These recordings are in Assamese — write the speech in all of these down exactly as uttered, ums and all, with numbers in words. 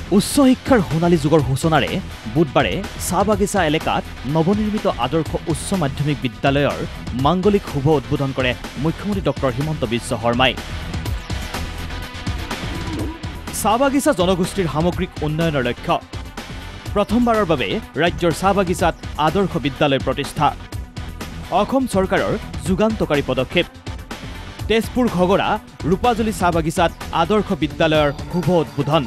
উচ্চ শিক্ষাৰ সোণালী যুগৰ সূচনাৰে বুধবাৰে চাহ বাগিচা এলেকাত নৱনিৰ্মিত আদৰ্শ উচ্চ মাধ্যমিক বিদ্যালয়ৰ মাংগলিক শুভ উদ্বোধন কৰে মুখ্যমন্ত্ৰী ডক্টৰ হিমন্ত বিশ্ব শৰ্মাই। চাহ বাগিচা জনগোষ্ঠীৰ সামগ্ৰিক উন্নয়নৰ লক্ষ্য। প্ৰথমবাৰৰ বাবে ৰাজ্যৰ চাহ বাগিচাত আদৰ্শ বিদ্যালয় প্ৰতিষ্ঠা। অসম চৰকাৰৰ যুগান্তকাৰী পদক্ষেপ। তেজপুৰ খগৰা ৰূপাজলি চাহ বাগিচাত আদৰ্শ বিদ্যালয়ৰ শুভ উদ্বোধন।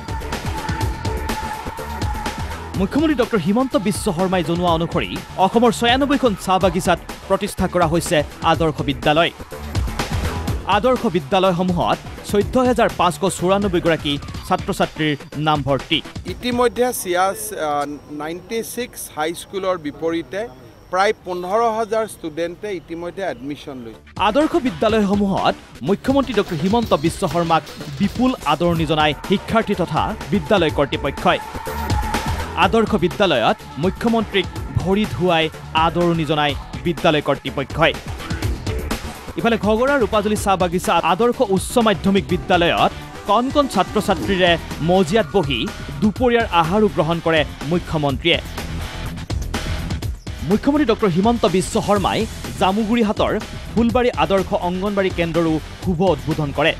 মুখ্যমন্ত্ৰী ডক্টৰ হিমন্ত বিশ্ব শৰ্মাই জনোৱা অনুসৰি অসমৰ ছয়ানব্বৈখন চাহ বাগিচাত প্ৰতিষ্ঠা কৰা হৈছে আদৰ্শ বিদ্যালয়। আদৰ্শ বিদ্যালয়সমূহত চৈধ্য হাজাৰ পাঁচশ চৌৰানব্বৈ গৰাকী ছাত্ৰ ছাত্ৰীৰ নামভৰ্তি। ইতিমধ্যে চিয়াছ নাইণ্টি ছিক্স হাইস্কুলৰ বিপৰীতে প্ৰায় পোন্ধৰ হাজাৰ ষ্টুডেণ্টে ইতিমধ্যে এডমিশ্যন লৈছে। আদৰ্শ বিদ্যালয়সমূহত মুখ্যমন্ত্ৰী ডক্টৰ হিমন্ত বিশ্ব শৰ্মাক বিপুল আদৰণি জনাই শিক্ষাৰ্থী তথা বিদ্যালয় কৰ্তৃপক্ষই। আদৰ্শ বিদ্যালয়ত মুখ্যমন্ত্ৰীক ভৰি ধুৱাই আদৰণি জনাই বিদ্যালয় কৰ্তৃপক্ষই। ইফালে খগৰা ৰূপাজলি চাহ বাগিচা আদৰ্শ উচ্চ মাধ্যমিক বিদ্যালয়ত কণ কণ ছাত্ৰ ছাত্ৰীৰে মজিয়াত বহি দুপৰীয়াৰ আহাৰো গ্ৰহণ কৰে মুখ্যমন্ত্ৰীয়ে। মুখ্যমন্ত্ৰী ডক্টৰ হিমন্ত বিশ্ব শৰ্মাই জামুগুৰিহাটৰ ফুলবাৰী আদৰ্শ অংগনবাড়ী কেন্দ্ৰৰো শুভ উদ্বোধন কৰে।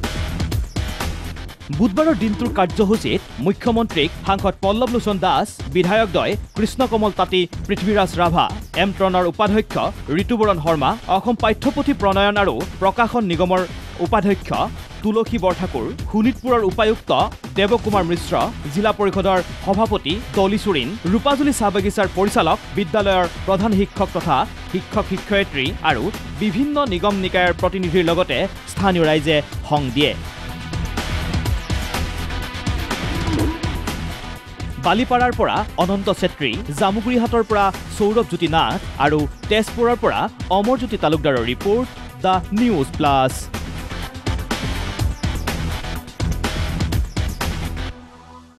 বুধবাৰৰ দিনটোৰ কাৰ্যসূচীত মুখ্যমন্ত্ৰীক সাংসদ পল্লৱ লোচন দাস, বিধায়কদ্বয় কৃষ্ণকমল তাঁতী, পৃথ্বীৰাজ ৰাভা, এম ট্ৰণৰ উপাধ্যক্ষ ঋতুবৰণ শৰ্মা, অসম পাঠ্যপুথি প্ৰণয়ন আৰু প্ৰকাশন নিগমৰ উপাধ্যক্ষ তুলসী বৰঠাকুৰ, শোণিতপুৰৰ উপায়ুক্ত দেৱকুমাৰ মিশ্ৰ, জিলা পৰিষদৰ সভাপতি তলি চুৰিন, ৰূপাজলি চাহ বাগিচাৰ পৰিচালক, বিদ্যালয়ৰ প্ৰধান শিক্ষক তথা শিক্ষক শিক্ষয়িত্ৰী আৰু বিভিন্ন নিগম নিকায়ৰ প্ৰতিনিধিৰ লগতে স্থানীয় ৰাইজে সং দিয়ে। বালিপাৰাৰ পৰা অনন্ত ছেত্ৰী, জামুগুৰিহাটৰ পৰা সৌৰভ জ্যোতি নাথ আৰু তেজপুৰৰ পৰা অমৰজ্যোতি তালুকদাৰৰ ৰিপৰ্ট, দ্য নিউজ প্লাছ।